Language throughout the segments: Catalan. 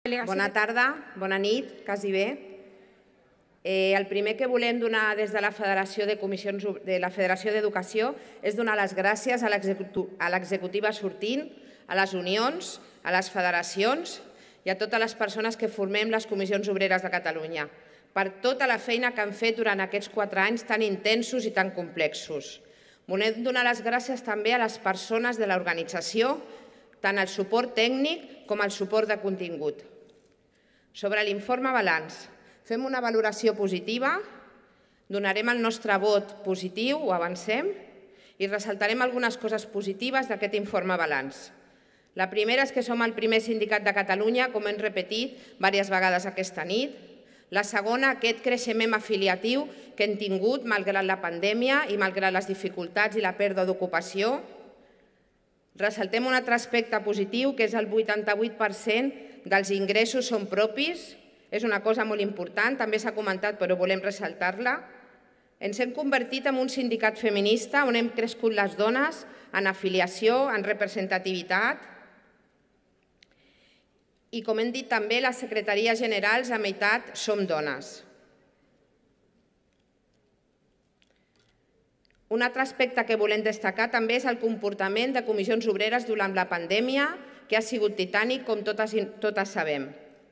Bona tarda, bona nit, quasi bé. El primer que volem donar des de la Federació d'Educació és donar les gràcies a l'executiva sortint, a les unions, a les federacions i a totes les persones que formem les Comissions Obreres de Catalunya per tota la feina que han fet durant aquests 4 anys tan intensos i tan complexos. Volem donar les gràcies també a les persones de l'organització, tant el suport tècnic com el suport de contingut. Sobre l'informe balanç, fem una valoració positiva, donarem el nostre vot positiu, ho avancem, i ressaltarem algunes coses positives d'aquest informe balanç. La primera és que som el primer sindicat de Catalunya, com hem repetit diverses vegades aquesta nit. La segona, aquest creixement afiliatiu que hem tingut malgrat la pandèmia i malgrat les dificultats i la pèrdua d'ocupació. Ressaltem un altre aspecte positiu, que és el 88% dels ingressos són propis. És una cosa molt important, també s'ha comentat, però volem ressaltar-la. Ens hem convertit en un sindicat feminista on hem crescut les dones en afiliació, en representativitat. I, com hem dit també, les secretaries generals, a meitat, som dones. Un altre aspecte que volem destacar també és el comportament de comissions obreres durant la pandèmia, que ha sigut titànic, com totes sabem.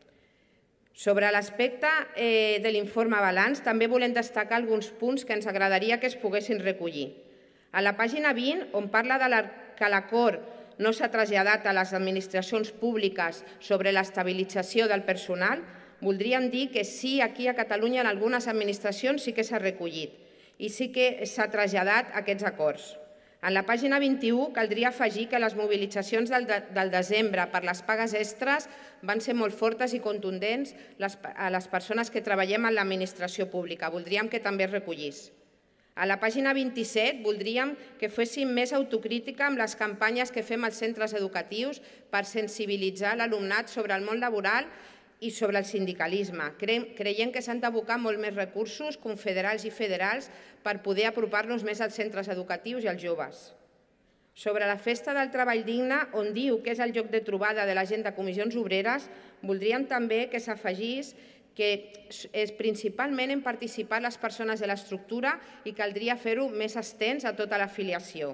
Sobre l'aspecte de l'informe balanç, també volem destacar alguns punts que ens agradaria que es poguessin recollir. A la pàgina 20, on parla que l'acord no s'ha traslladat a les administracions públiques sobre l'estabilització del personal, voldríem dir que sí, aquí a Catalunya, en algunes administracions sí que s'ha recollit i sí que s'ha traslladat aquests acords. En la pàgina 21 caldria afegir que les mobilitzacions del desembre per les pagues extres van ser molt fortes i contundents a les persones que treballem en l'administració pública. Voldríem que també es recollís. A la pàgina 27 voldríem que féssim més autocrítica amb les campanyes que fem als centres educatius per sensibilitzar l'alumnat sobre el món laboral i sobre el sindicalisme. Creiem que s'han d'abocar molt més recursos confederals i federals per poder apropar-nos més als centres educatius i als joves. Sobre la Festa del Treball Digne, on diu que és el lloc de trobada de la gent de comissions obreres, voldríem també que s'afegís que principalment hem participat les persones de l'estructura i caldria fer-ho més extens a tota l'afiliació.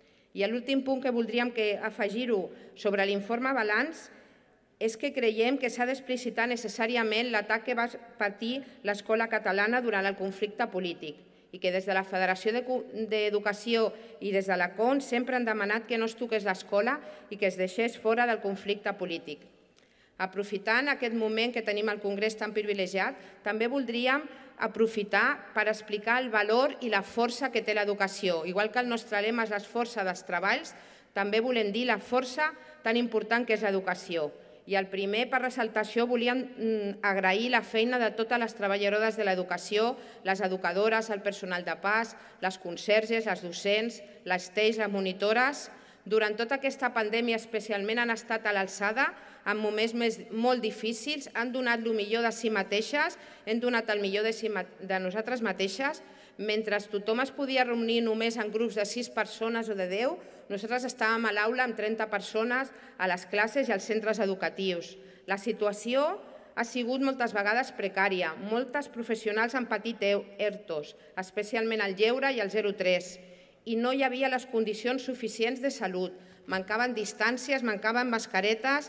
I l'últim punt que voldríem afegir-ho sobre l'informe balanç és que creiem que s'ha d'explicitar necessàriament l'atac que va patir l'escola catalana durant el conflicte polític i que des de la Federació d'Educació i des de la CON sempre han demanat que no es toqués l'escola i que es deixés fora del conflicte polític. Aprofitant aquest moment que tenim al Congrés tan privilegiat, també voldríem aprofitar per explicar el valor i la força que té l'educació. Igual que el nostre lema és la força dels treballs, també volem dir la força tan important que és l'educació. I el primer, per ressaltar això, volíem agrair la feina de totes les treballadores de l'educació, les educadores, el personal de pas, les conserges, les docents, les TEIs, les monitores. Durant tota aquesta pandèmia especialment han estat a l'alçada, en moments molt difícils, han donat el millor de si mateixes, hem donat el millor de nosaltres mateixes. Mentre tothom es podia reunir només en grups de 6 persones o de 10, nosaltres estàvem a l'aula amb 30 persones a les classes i als centres educatius. La situació ha sigut moltes vegades precària. Moltes professionals han patit ERTOs, especialment el lleure i el 0-3, i no hi havia les condicions suficients de salut. Mancaven distàncies, mancaven mascaretes,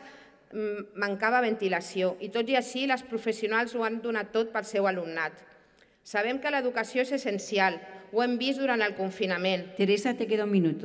mancava ventilació. I tot i així, les professionals ho han donat tot pel seu alumnat. Sabem que l'educació és essencial, ho hem vist durant el confinament. Teresa, te queda un minuto.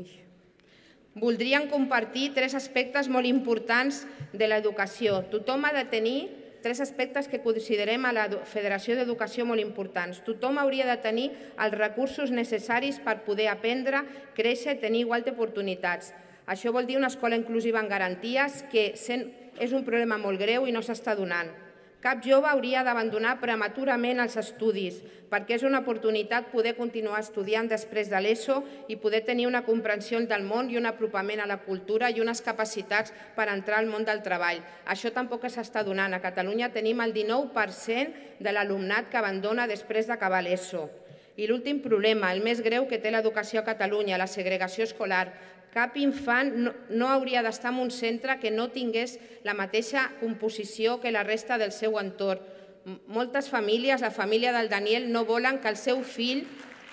Voldríem compartir 3 aspectes molt importants de l'educació. Tothom ha de tenir 3 aspectes que considerem a la Federació d'Educació molt importants. Tothom hauria de tenir els recursos necessaris per poder aprendre, créixer i tenir igual d'oportunitats. Això vol dir una escola inclusiva amb garanties, que és un problema molt greu i no s'està donant. Cap jove hauria d'abandonar prematurament els estudis, perquè és una oportunitat poder continuar estudiant després de l'ESO i poder tenir una comprensió del món i un apropament a la cultura i unes capacitats per entrar al món del treball. Això tampoc s'està donant. A Catalunya tenim el 19% de l'alumnat que abandona després d'acabar l'ESO. I l'últim problema, el més greu que té l'educació a Catalunya, la segregació escolar. Cap infant no hauria d'estar en un centre que no tingués la mateixa composició que la resta del seu entorn. Moltes famílies, la família del Daniel, no volen que el seu fill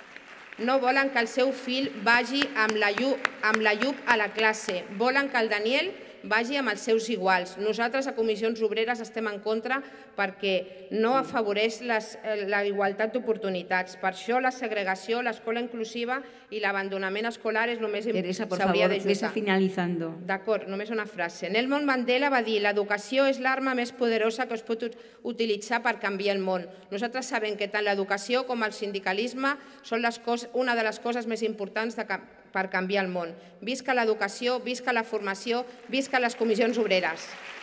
vagi amb la Lluc a la classe. Volen que el Daniel vagi amb els seus iguals. Nosaltres a Comissions Obreres estem en contra perquè no afavoreix la igualtat d'oportunitats. Per això la segregació, l'escola inclusiva i l'abandonament escolar és el més Teresa, por s'hauria favor, de vés lluitar. finalizando. D'acord, només una frase. Nelson Mandela va dir: l'educació és l'arma més poderosa que es pot utilitzar per canviar el món. Nosaltres sabem que tant l'educació com el sindicalisme són una de les coses més importants per canviar el món. Visca l'educació, visca la formació, visca les comissions obreres.